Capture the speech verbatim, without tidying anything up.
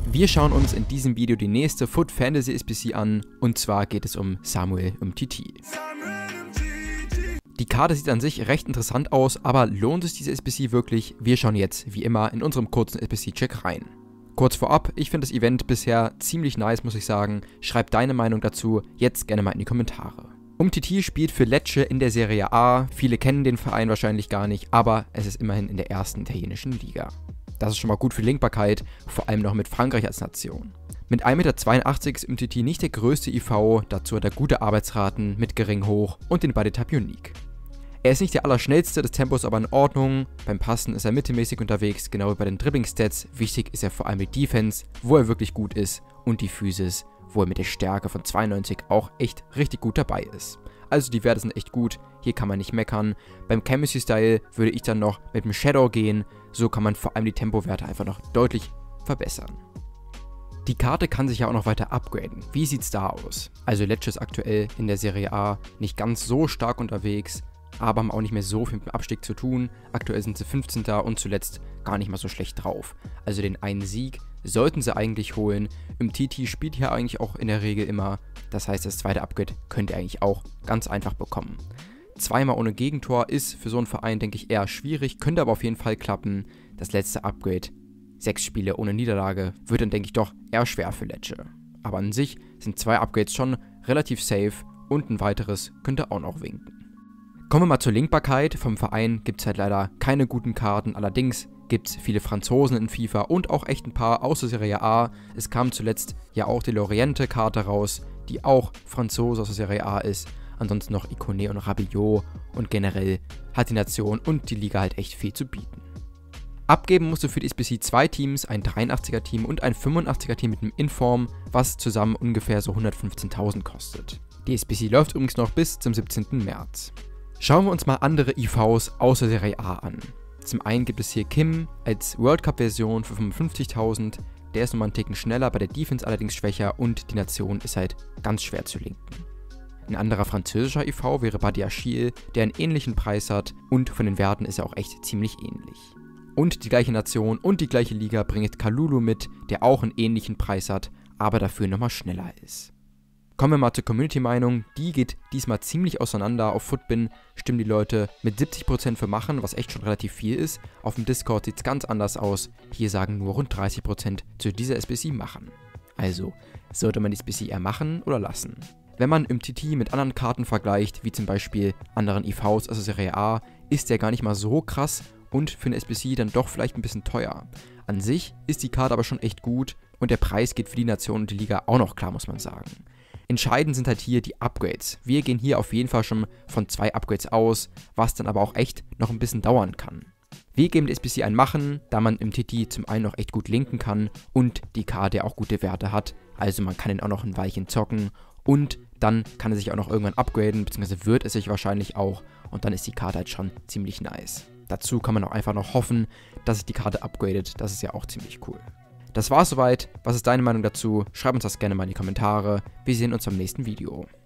Wir schauen uns in diesem Video die nächste Foot Fantasy S B C an, und zwar geht es um Samuel Umtiti. Die Karte sieht an sich recht interessant aus, aber lohnt sich diese S B C wirklich? Wir schauen jetzt, wie immer, in unserem kurzen S B C-Check rein. Kurz vorab, ich finde das Event bisher ziemlich nice, muss ich sagen. Schreib deine Meinung dazu jetzt gerne mal in die Kommentare. Umtiti spielt für Lecce in der Serie A. Viele kennen den Verein wahrscheinlich gar nicht, aber es ist immerhin in der ersten italienischen Liga. Das ist schon mal gut für Linkbarkeit, vor allem noch mit Frankreich als Nation. Mit ein Meter zweiundachtzig ist Umtiti nicht der größte I V, dazu hat er gute Arbeitsraten mit gering hoch und den Body-Type Unique. Er ist nicht der allerschnellste, das Tempo ist aber in Ordnung, beim Passen ist er mittelmäßig unterwegs, genau wie bei den Dribbling-Stats. Wichtig ist er vor allem die Defense, wo er wirklich gut ist, und die Physis, wo er mit der Stärke von zweiundneunzig auch echt richtig gut dabei ist. Also die Werte sind echt gut, hier kann man nicht meckern. Beim Chemistry Style würde ich dann noch mit dem Shadow gehen, so kann man vor allem die Tempowerte einfach noch deutlich verbessern. Die Karte kann sich ja auch noch weiter upgraden. Wie sieht's da aus? Also Lecce ist aktuell in der Serie A nicht ganz so stark unterwegs, aber haben auch nicht mehr so viel mit dem Abstieg zu tun. Aktuell sind sie fünfzehnter und zuletzt gar nicht mal so schlecht drauf. Also den einen Sieg sollten sie eigentlich holen. Umtiti spielt hier eigentlich auch in der Regel immer. Das heißt, das zweite Upgrade könnt ihr eigentlich auch ganz einfach bekommen. Zweimal ohne Gegentor ist für so einen Verein, denke ich, eher schwierig, könnte aber auf jeden Fall klappen. Das letzte Upgrade, sechs Spiele ohne Niederlage, wird dann, denke ich, doch eher schwer für Lecce. Aber an sich sind zwei Upgrades schon relativ safe und ein weiteres könnte auch noch winken. Kommen wir mal zur Linkbarkeit. Vom Verein gibt es halt leider keine guten Karten, allerdings gibt es viele Franzosen in FIFA und auch echt ein paar aus der Serie A. Es kam zuletzt ja auch die Loriente-Karte raus, die auch Franzose aus der Serie A ist. Ansonsten noch Ikoné und Rabiot, und generell hat die Nation und die Liga halt echt viel zu bieten. Abgeben musste für die S B C zwei Teams, ein dreiundachtziger Team und ein fünfundachtziger Team mit einem Inform, was zusammen ungefähr so hundertfünfzehntausend kostet. Die S B C läuft übrigens noch bis zum siebzehnten März. Schauen wir uns mal andere I Vs aus der Serie A an. Zum einen gibt es hier Kim als World Cup Version für fünfundfünfzigtausend. Der ist nochmal einen Ticken schneller, bei der Defense allerdings schwächer, und die Nation ist halt ganz schwer zu linken. Ein anderer französischer I V wäre Badiachil, der einen ähnlichen Preis hat, und von den Werten ist er auch echt ziemlich ähnlich. Und die gleiche Nation und die gleiche Liga bringt Kalulu mit, der auch einen ähnlichen Preis hat, aber dafür nochmal schneller ist. Kommen wir mal zur Community-Meinung, die geht diesmal ziemlich auseinander. Auf Footbin stimmen die Leute mit siebzig Prozent für machen, was echt schon relativ viel ist. Auf dem Discord sieht es ganz anders aus, hier sagen nur rund dreißig Prozent zu dieser S B C machen. Also, sollte man die S B C eher machen oder lassen? Wenn man Umtiti mit anderen Karten vergleicht, wie zum Beispiel anderen I Vs aus der Serie A, ist der gar nicht mal so krass und für eine S B C dann doch vielleicht ein bisschen teuer. An sich ist die Karte aber schon echt gut und der Preis geht für die Nation und die Liga auch noch klar, muss man sagen. Entscheidend sind halt hier die Upgrades. Wir gehen hier auf jeden Fall schon von zwei Upgrades aus, was dann aber auch echt noch ein bisschen dauern kann. Wir geben die S B C ein Machen, da man Umtiti zum einen noch echt gut linken kann und die Karte auch gute Werte hat. Also man kann ihn auch noch ein Weilchen zocken und dann kann er sich auch noch irgendwann upgraden, beziehungsweise wird es sich wahrscheinlich auch, und dann ist die Karte halt schon ziemlich nice. Dazu kann man auch einfach noch hoffen, dass sich die Karte upgradet, das ist ja auch ziemlich cool. Das war's soweit. Was ist deine Meinung dazu? Schreib uns das gerne mal in die Kommentare. Wir sehen uns beim nächsten Video.